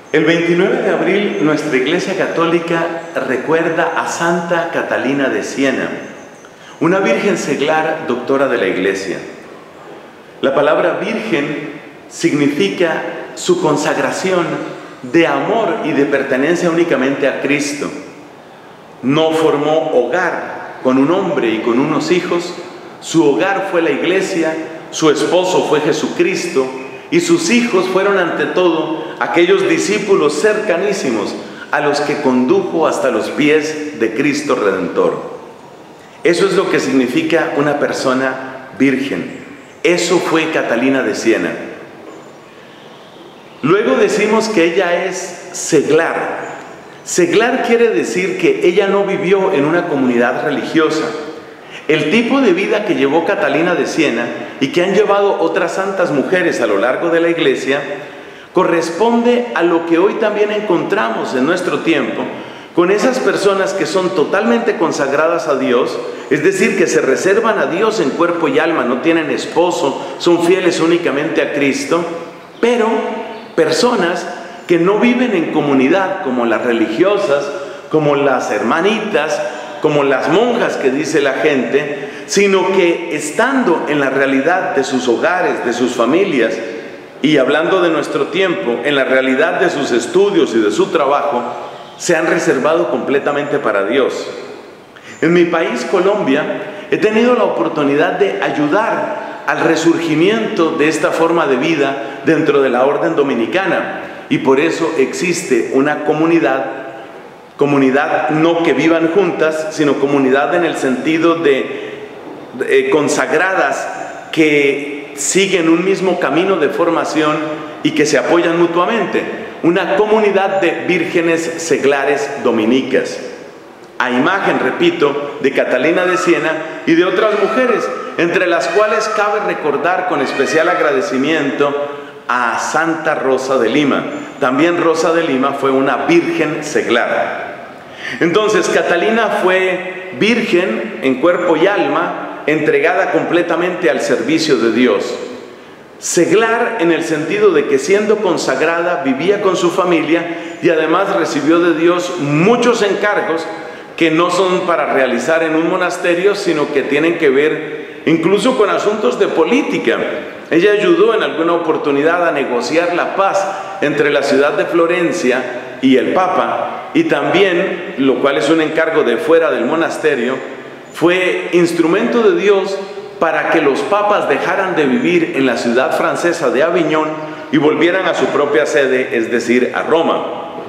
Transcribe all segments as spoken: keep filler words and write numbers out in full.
El veintinueve de abril nuestra Iglesia Católica recuerda a Santa Catalina de Siena, una virgen seglar doctora de la Iglesia. La palabra virgen significa su consagración de amor y de pertenencia únicamente a Cristo. No formó hogar con un hombre y con unos hijos, su hogar fue la Iglesia, su esposo fue Jesucristo, y sus hijos fueron ante todo aquellos discípulos cercanísimos a los que condujo hasta los pies de Cristo Redentor. Eso es lo que significa una persona virgen. Eso fue Catalina de Siena. Luego decimos que ella es seglar. Seglar quiere decir que ella no vivió en una comunidad religiosa. El tipo de vida que llevó Catalina de Siena y que han llevado otras santas mujeres a lo largo de la Iglesia corresponde a lo que hoy también encontramos en nuestro tiempo con esas personas que son totalmente consagradas a Dios, es decir, que se reservan a Dios en cuerpo y alma, no tienen esposo, son fieles únicamente a Cristo, pero personas que no viven en comunidad como las religiosas, como las hermanitas, como las monjas que dice la gente, sino que estando en la realidad de sus hogares, de sus familias, y hablando de nuestro tiempo, en la realidad de sus estudios y de su trabajo, se han reservado completamente para Dios. En mi país, Colombia, he tenido la oportunidad de ayudar al resurgimiento de esta forma de vida dentro de la orden dominicana, y por eso existe una comunidad Comunidad no que vivan juntas, sino comunidad en el sentido de, de eh, consagradas que siguen un mismo camino de formación y que se apoyan mutuamente. Una comunidad de vírgenes seglares dominicas. A imagen, repito, de Catalina de Siena y de otras mujeres, entre las cuales cabe recordar con especial agradecimiento a Santa Rosa de Lima. También Rosa de Lima fue una virgen seglar. Entonces, Catalina fue virgen en cuerpo y alma, entregada completamente al servicio de Dios. Seglar en el sentido de que siendo consagrada vivía con su familia y además recibió de Dios muchos encargos que no son para realizar en un monasterio, sino que tienen que ver incluso con asuntos de política. Ella ayudó en alguna oportunidad a negociar la paz entre la ciudad de Florencia y el Papa, y también, lo cual es un encargo de fuera del monasterio, fue instrumento de Dios para que los papas dejaran de vivir en la ciudad francesa de Aviñón y volvieran a su propia sede, es decir, a Roma.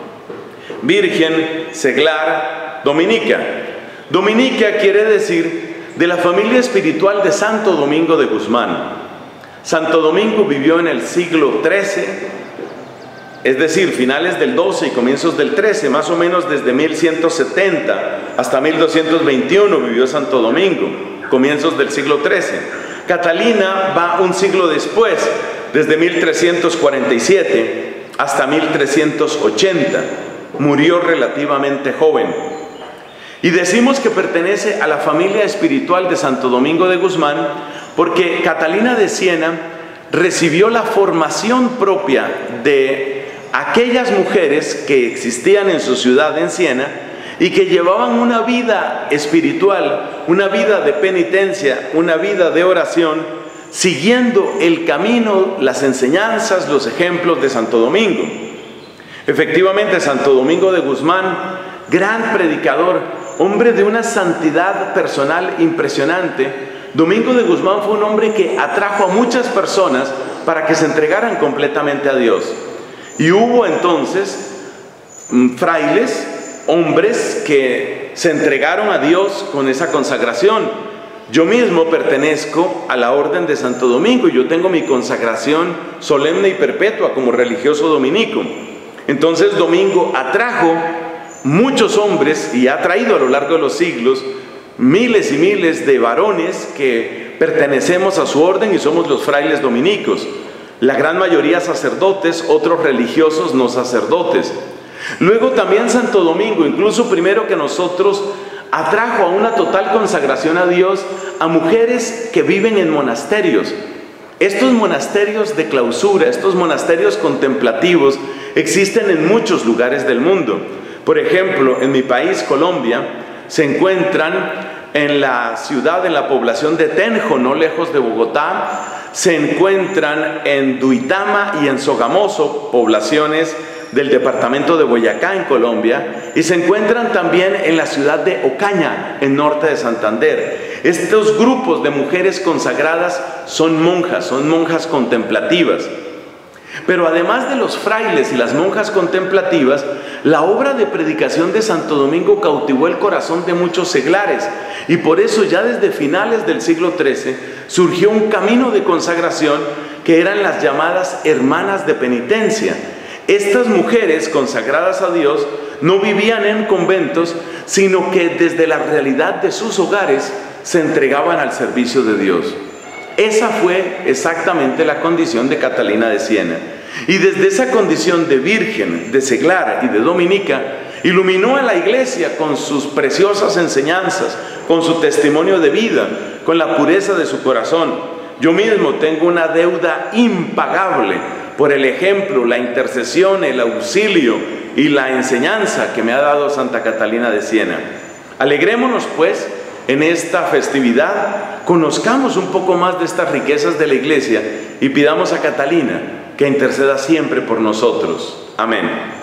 Virgen, seglar, dominica. Dominica quiere decir de la familia espiritual de Santo Domingo de Guzmán. Santo Domingo vivió en el siglo trece, es decir, finales del doce y comienzos del trece, más o menos desde mil ciento setenta hasta mil doscientos veintiuno vivió Santo Domingo, comienzos del siglo trece. Catalina va un siglo después, desde mil trescientos cuarenta y siete hasta mil trescientos ochenta, murió relativamente joven. Y decimos que pertenece a la familia espiritual de Santo Domingo de Guzmán porque Catalina de Siena recibió la formación propia de aquellas mujeres que existían en su ciudad, en Siena, y que llevaban una vida espiritual, una vida de penitencia, una vida de oración, siguiendo el camino, las enseñanzas, los ejemplos de Santo Domingo. Efectivamente, Santo Domingo de Guzmán, gran predicador, hombre de una santidad personal impresionante. Domingo de Guzmán fue un hombre que atrajo a muchas personas para que se entregaran completamente a Dios. Y hubo entonces frailes, hombres que se entregaron a Dios con esa consagración. Yo mismo pertenezco a la orden de Santo Domingo y yo tengo mi consagración solemne y perpetua como religioso dominico. Entonces Domingo atrajo muchos hombres y ha traído a lo largo de los siglos miles y miles de varones que pertenecemos a su orden y somos los frailes dominicos. La gran mayoría sacerdotes, otros religiosos no sacerdotes. Luego también Santo Domingo, incluso primero que nosotros, atrajo a una total consagración a Dios a mujeres que viven en monasterios. Estos monasterios de clausura, estos monasterios contemplativos, existen en muchos lugares del mundo. Por ejemplo, en mi país, Colombia, se encuentran en la ciudad, en la población de Tenjo, no lejos de Bogotá, se encuentran en Duitama y en Sogamoso, poblaciones del departamento de Boyacá en Colombia, y se encuentran también en la ciudad de Ocaña, en norte de Santander. Estos grupos de mujeres consagradas son monjas, son monjas contemplativas. Pero además de los frailes y las monjas contemplativas, la obra de predicación de Santo Domingo cautivó el corazón de muchos seglares, y por eso ya desde finales del siglo trece surgió un camino de consagración que eran las llamadas hermanas de penitencia. Estas mujeres consagradas a Dios no vivían en conventos, sino que desde la realidad de sus hogares se entregaban al servicio de Dios. Esa fue exactamente la condición de Catalina de Siena. Y desde esa condición de virgen, de seglar y de dominica, iluminó a la iglesia con sus preciosas enseñanzas, con su testimonio de vida, con la pureza de su corazón. Yo mismo tengo una deuda impagable por el ejemplo, la intercesión, el auxilio y la enseñanza que me ha dado Santa Catalina de Siena. Alegrémonos pues en esta festividad, conozcamos un poco más de estas riquezas de la iglesia y pidamos a Catalina que interceda siempre por nosotros. Amén.